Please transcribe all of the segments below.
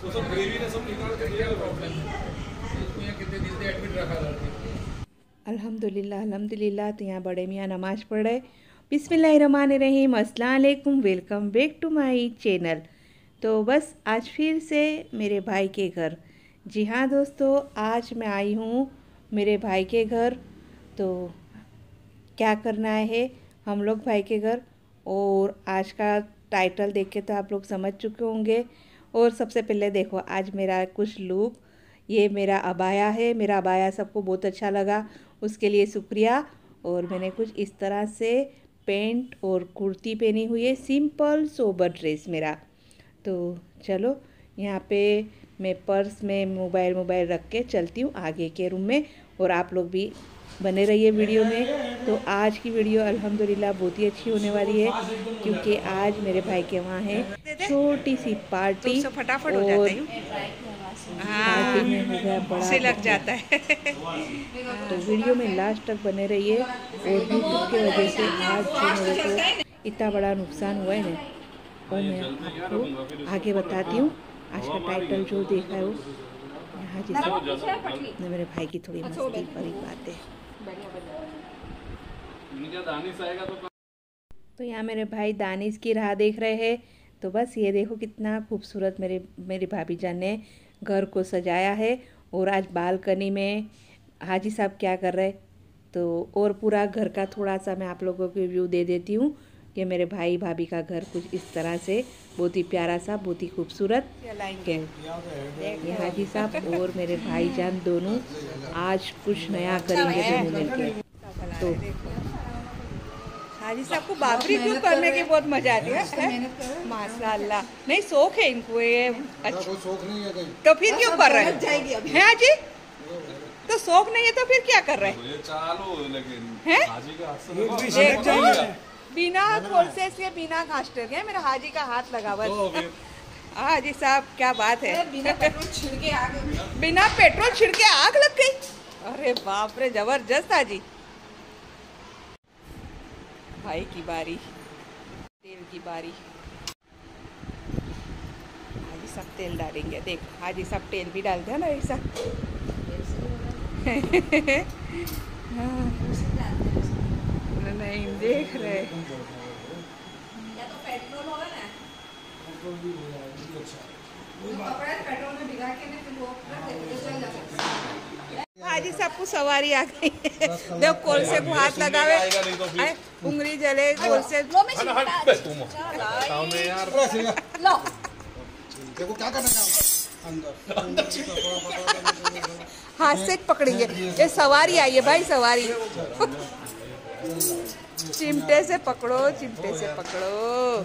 तो सब ग्रेवी ने सब निकाल के दिया प्रॉब्लम है। इसको यहाँ कितने दिन से एडमिट रखा था। अल्हम्दुलिल्लाह अल्हम्दुलिल्लाह। तो यहाँ बड़े मियाँ नमाज़ पढ़ रहे। बिस्मिल्लाहिर्रहमानिर्रहीम, अस्सलाम वालेकुम, welcome back to my channel. तो बस आज फिर से मेरे भाई के घर। जी हाँ दोस्तों, आज मैं आई हूँ मेरे भाई के घर। तो क्या करना है हम लोग भाई के घर, और आज का टाइटल देख के तो आप लोग समझ चुके होंगे। और सबसे पहले देखो आज मेरा कुछ लुक, ये मेरा अबाया है। मेरा अबाया सबको बहुत अच्छा लगा, उसके लिए शुक्रिया। और मैंने कुछ इस तरह से पैंट और कुर्ती पहनी हुई है, सिंपल सोबर ड्रेस मेरा। तो चलो यहाँ पे मैं पर्स में मोबाइल रख के चलती हूँ आगे के रूम में, और आप लोग भी बने रहिए वीडियो में। तो आज की वीडियो अल्हम्दुलिल्लाह बहुत ही अच्छी होने वाली है, क्योंकि आज मेरे भाई के वहाँ है छोटी सी पार्टी। तो फटाफट और हो जाता है। पार्टी में हो गया बड़ा से लग जाता है। तो वीडियो में लास्ट तक बने रहिए। और यूट्यूब की वजह से आज जो मेरे को इतना बड़ा नुकसान हुआ है ना, वो मैं आपको आगे बताती हूँ। आज का टाइटल जो देखा है वो यहाँ जिससे मेरे भाई की थोड़ी मस्ती भरी बात है। तो यहाँ मेरे भाई दानिश की राह देख रहे हैं। तो बस ये देखो कितना खूबसूरत मेरी भाभी जान ने घर को सजाया है। और आज बालकनी में हाजी साहब क्या कर रहे, तो और पूरा घर का थोड़ा सा मैं आप लोगों को व्यू दे देती हूँ कि मेरे भाई भाभी का घर कुछ इस तरह से बहुत ही प्यारा सा, बहुत ही खूबसूरत। ये हाजी साहब और मेरे भाईजान दोनों आज कुछ नया करेंगे दोनों मिलकर। तो हाजी साहब को बाबरी क्यों करने की बहुत मजा आती है। माशाल्लाह, नहीं शौक है इनको ये। अच्छा शौक नहीं है कहीं, तो फिर क्यों कर रहे हैं? हैं हाजी, तो शौक नहीं है तो फिर क्या कर रहे हैं? ये चालू लेकिन हैं? हाजी का हाथ से बिना खोलसे से बिना घासटे के मेरा हाजी का हाथ लगा हुआ है। हाजी साहब क्या बात है, बिना पेट्रोल छिड़के आग लग गई। अरे बाप रे, जबरदस्त हाजी। भाई की बारी, तेल की बारी। हाजी साहब तेल डालेंगे, देख हाजी साहब तेल भी डालते हैं ना ऐसा। नहीं देख रहे, या तो पेट्रोल होगा ना, पेट्रोल भी हो जाएगा। अच्छा पेट्रोल में भिगा के ना फिर वो चल जाता। हाजी साहब को सवारी आ गई है। देखो कोलसे को हाथ लगावे, उंगली जले कोलसे। लो देखो क्या करना है अंदर हाथ से पकड़िए। ये सवारी आई है भाई, सवारी। चिमटे से पकड़ो, चिमटे से पकड़ो।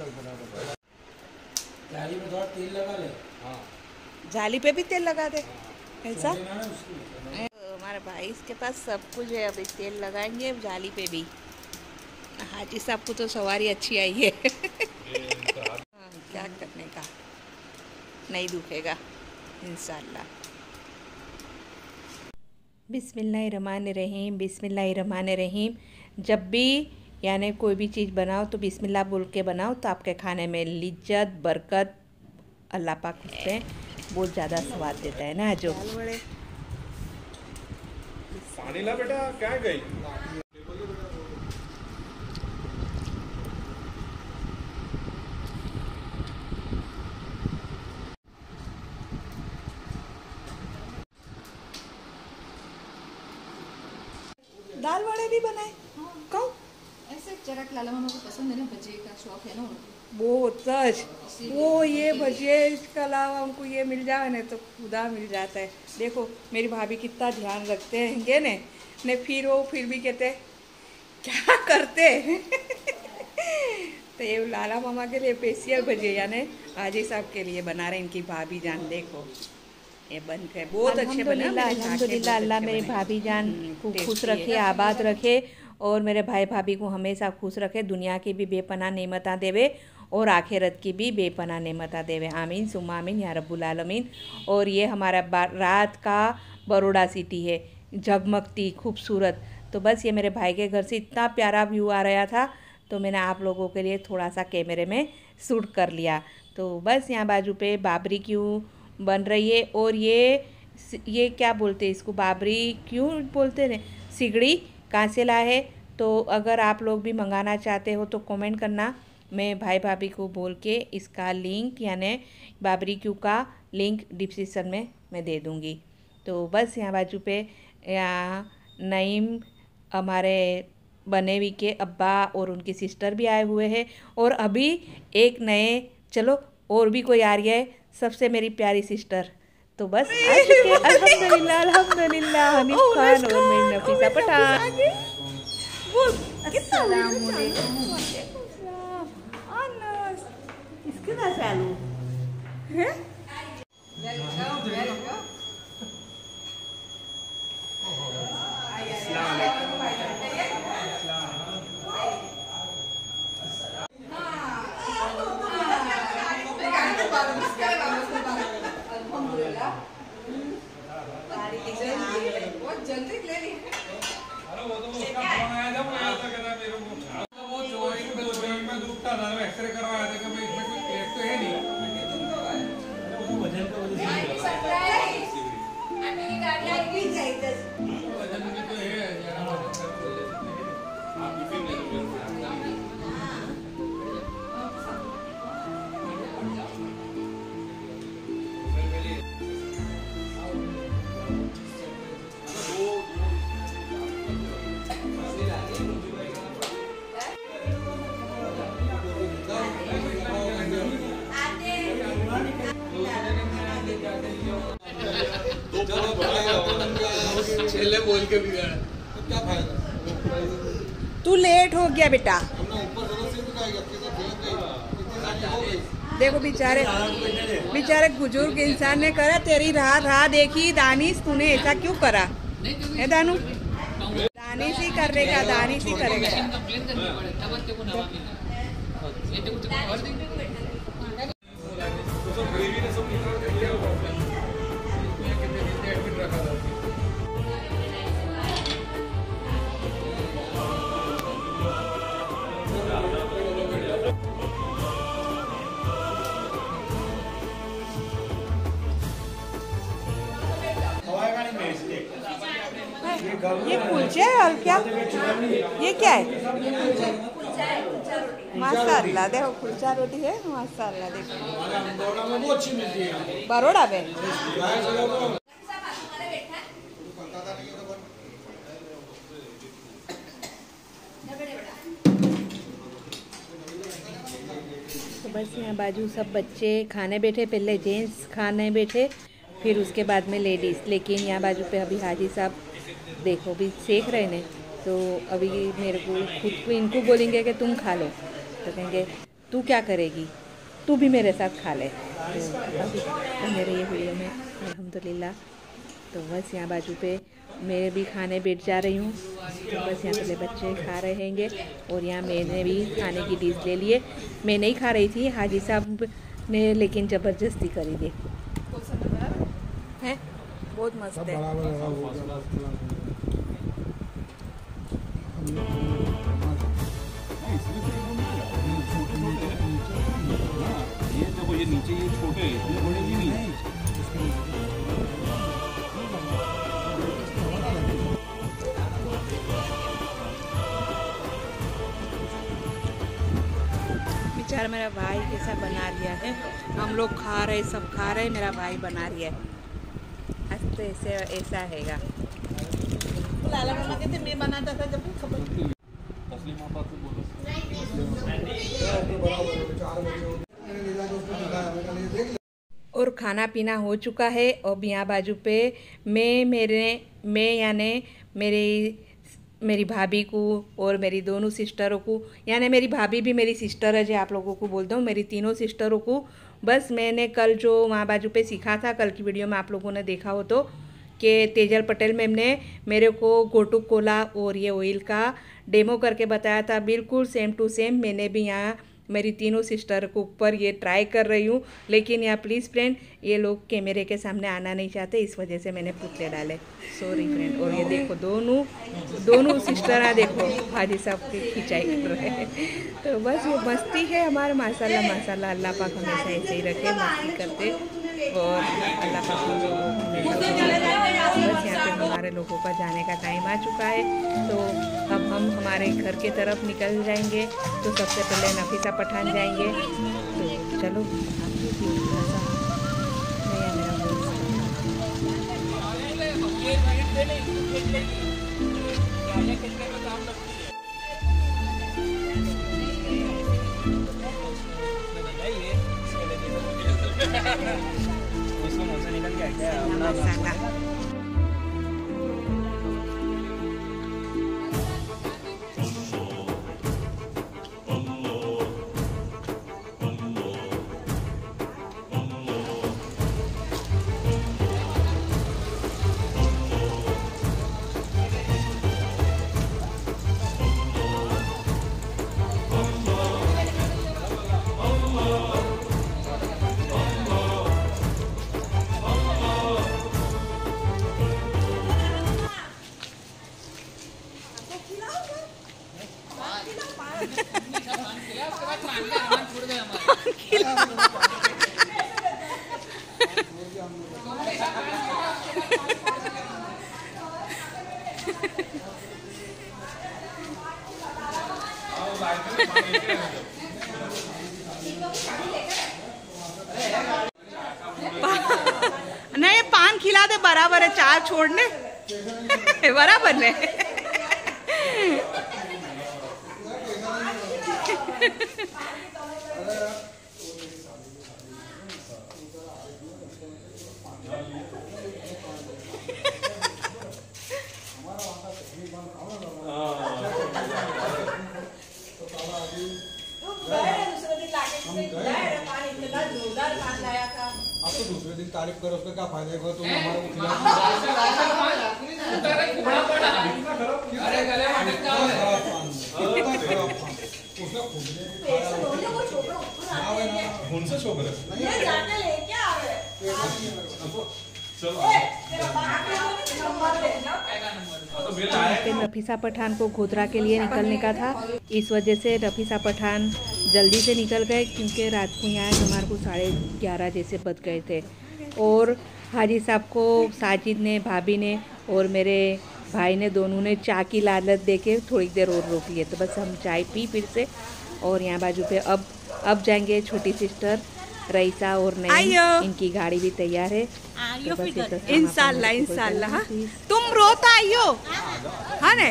जाली में थोड़ा तेल लगा ले। जाली पे भी तेल लगा दे ऐसा। हमारे भाई इसके पास सब कुछ है, अभी तेल लगाएंगे जाली पे भी। हाजी साहब को तो सवारी अच्छी आई है। क्या करने का, नहीं दुखेगा इंशाल्लाह। बिस्मिल्लाहिर्रहमानिर्रहीम, बिस्मिल्लाहिर्रहमानिर्रहीम। जब भी यानी कोई भी चीज़ बनाओ तो बिस्मिल्लाह बोल के बनाओ, तो आपके खाने में लिज्जत बरकत अल्लाह पाक उससे बहुत ज़्यादा स्वाद देता है ना। जो पानी ला बेटा, क्या गई दाल वड़े भी बनाए। कौन ऐसे चरक लाला मामा को पसंद है ना, भजिए का शौक है ना उनको। वो सच, वो ये भजिए, इसके अलावा उनको ये मिल जाए ना तो खुदा मिल जाता है। देखो मेरी भाभी कितना ध्यान रखते हैं ने फिर वो फिर भी कहते क्या करते। तो ये लाला मामा के लिए स्पेशल भजिए यानी हाजी साहब के लिए बना रहे इनकी भाभी जान। देखो ये बन गए बहुत अच्छे बने। अल्हम्दुलिल्लाह, अल्लाह मेरी भाभी जान को खुश रखे, आबाद रखे, और मेरे भाई भाभी को हमेशा खुश रखे। दुनिया की भी बेपनाह नेमता देवे और आखिरत की भी बेपनाह नेमता देवे। आमीन सुम्मा आमीन या रब्बुल आलमीन। और ये हमारा रात का बड़ौदा सिटी है, झगमगती खूबसूरत। तो बस ये मेरे भाई के घर से इतना प्यारा व्यू आ रहा था, तो मैंने आप लोगों के लिए थोड़ा सा कैमरे में शूट कर लिया। तो बस यहाँ बाजू पे बाबरी क्यों बन रही है। और ये क्या बोलते हैं इसको, बाबरी क्यों बोलते हैं, सिगड़ी कहाँ से लाए है। तो अगर आप लोग भी मंगाना चाहते हो तो कमेंट करना, मैं भाई भाभी को बोल के इसका लिंक यानी बाबरी क्यों का लिंक डिस्क्रिप्शन में मैं दे दूँगी। तो बस यहाँ बाजू पे यहाँ नईम हमारे बनेवी के अब्बा और उनकी सिस्टर भी आए हुए हैं। और अभी एक नए, चलो और भी कोई आ रही है, सबसे मेरी प्यारी सिस्टर। तो बस आ चुके अल्हम्दुलिल्लाह अल्हम्दुलिल्लाह, हनीफ खान और मेरी नफीसा पठान। इसके साथ चालू है। बहुत जल्दी ले ली। अरे वो तो उसका फोन आया था, वो आया था कहना मेरे को वो जॉइंट में दुखता था, एक्सरे करवाया था कि भाई इसमें कोई प्लेट तो है नहीं। वजन का वजह से सरप्राइज आंटी की गाड़ी आई भी चाहिए। वजन में तो है यार, आप भी ले लो। बोल के भी गया तो क्या फायदा। तू लेट हो गया बेटा। हमने ऊपर देखो बेचारे बुजुर्ग इंसान ने करा, तेरी राह देखी दानिश, तूने ऐसा क्यों करा है दानू? दानिश ही करेगा, दानिश ही करेगा। ये कुलचे है और क्या, ये क्या है? माशाअल्लाह, देखो कुलचा रोटी है माशाअल्लाह। देखो वो अच्छी मिलती है बरोड़ा में। तो बस यहाँ बाजू सब बच्चे खाने बैठे, पहले जेंट्स खाने बैठे फिर उसके बाद में लेडीज़। लेकिन यहाँ बाजू पे अभी हाजी साहब देखो भी सेक रहे ने, तो अभी मेरे को खुद को इनको बोलेंगे कि तुम खा लो, तो कहेंगे तू क्या करेगी, तू भी मेरे साथ खा ले। तो अभी तो मेरे ये वीडियो में अल्हम्दुलिल्लाह। तो बस यहाँ बाजू पे मैं भी खाने बैठ जा रही हूँ। तो बस यहाँ पहले बच्चे खा रहे हैंगे और यहाँ मैंने भी खाने की डिश ले लिए। मैं नहीं खा रही थी, हाजी साहब ने लेकिन ज़बरदस्ती करी थी। है बहुत मस्त है। ये नीचे ये छोटे ये बड़े भी नहीं। बेचारा मेरा भाई कैसा बना लिया है, हम लोग खा रहे सब खा रहे, मेरा भाई बना लिया है। आज तो ऐसा हैगा। लाला मामा कहते मैं बनाता था जब खबर। और खाना पीना हो चुका है। अब यहाँ बाजू पे मैं यानी मेरी भाभी को और मेरी दोनों सिस्टरों को, यानी मेरी भाभी भी मेरी सिस्टर है जो आप लोगों को बोलता हूँ, मेरी तीनों सिस्टरों को बस मैंने कल जो वहाँ बाजू पे सीखा था, कल की वीडियो में आप लोगों ने देखा हो तो, कि तेजल पटेल मैम ने मेरे को गोटू कोला और ये ऑयल का डेमो करके बताया था। बिल्कुल सेम टू सेम मैंने भी यहाँ मेरी तीनों सिस्टर को ऊपर ये ट्राई कर रही हूँ, लेकिन यहाँ प्लीज़ फ्रेंड ये लोग कैमरे के सामने आना नहीं चाहते, इस वजह से मैंने पुतले डाले। Sorry friend. और ये देखो दोनों सिस्टर देखो हाजी साहब की खिंचाई कर रहे हैं। तो बस ये मस्ती है हमारे, माशाल्लाह माशाल्लाह। अल्लाह पाक हमेशा ऐसे ही रखे, मस्ती करते, और अल्लाह पाक हम लोगों को हमेशा। बस यहाँ पे हमारे लोगों का जाने का टाइम आ चुका है, तो अब हम हमारे घर के तरफ निकल जाएंगे। तो सबसे पहले नफीसा पठान जाएंगे, तो चलो मसाला। नहीं पान खिला दे, बराबर है, चार छोड़ने बराबर ने। आप तो दूसरे दिन तारीफ करो, उसका क्या फायदा है? तुम हमारे नफीसा पठान को गोधरा के लिए निकलने का था, इस वजह से नफीसा पठान जल्दी से निकल गए, क्योंकि रात को यहाँ हमारे को 11:30 जैसे बज गए थे। और हाजी साहब को साजिद ने, भाभी ने और मेरे भाई ने, दोनों ने चाय की लालच देके थोड़ी देर और रोक लिए। तो बस हम चाय पी फिर से, और यहाँ बाजू पे अब जाएंगे छोटी सिस्टर रईसा और नहीं, इनकी गाड़ी भी तैयार है। तो इंशाल्लाह इंशाल्लाह तुम रोता आइयो, हाँ ने।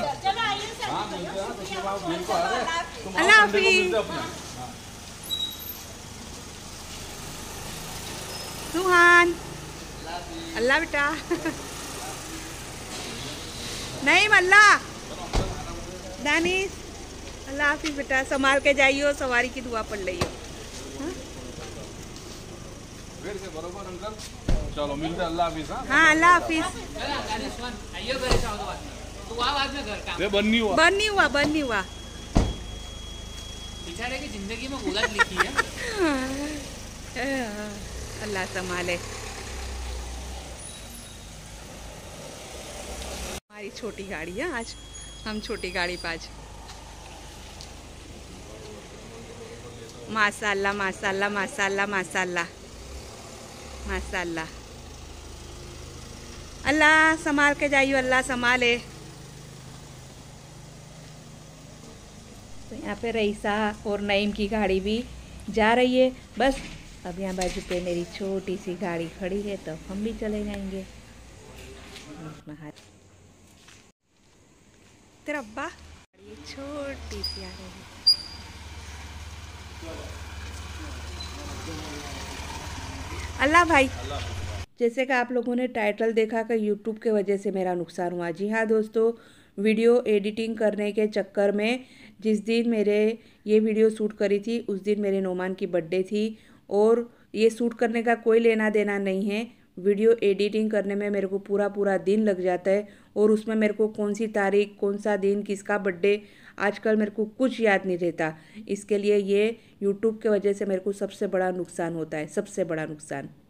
अल्लाह हाफिज़ सुहान, अल्लाह बेटा नहीं मल्ला दानिश, अल्लाह हाफिज़ बेटा, संभाल के जाइयो, सवारी की दुआ पढ़ लियो। बरोबर अंकल, चलो मिलते हैं, अल्लाह हाफिज़। हाँ अल्लाह हाफिज़। बन नहीं हुआ बेचारे की जिंदगी में गुलाब लिखी है। अल्लाह संभाले। हमारी छोटी गाड़ी है आज, हम छोटी गाड़ी पे आज माशाल्लाह माशाल्लाह माशाल्लाह माशाल्लाह माशाल्लाह। अल्लाह संभाल के जाइयो, अल्लाह संभाले। तो यहाँ पे रईसा और नईम की गाड़ी भी जा रही है। बस अब यहाँ बाजू पे मेरी छोटी सी गाड़ी खड़ी है, तो हम भी चले जाएंगे। तेरा अब्बा छोटी सी आ रही है। अल्लाह भाई, जैसे कि आप लोगों ने टाइटल देखा कि यूट्यूब के वजह से मेरा नुकसान हुआ। जी हाँ दोस्तों, वीडियो एडिटिंग करने के चक्कर में जिस दिन मेरे ये वीडियो शूट करी थी, उस दिन मेरे नोमान की बर्थडे थी, और ये शूट करने का कोई लेना देना नहीं है, वीडियो एडिटिंग करने में मेरे को पूरा पूरा दिन लग जाता है और उसमें मेरे को कौन सी तारीख, कौन सा दिन, किसका बर्थडे आजकल मेरे को कुछ याद नहीं रहता। इसके लिए ये यूट्यूब के वजह से मेरे को सबसे बड़ा नुकसान होता है, सबसे बड़ा नुकसान।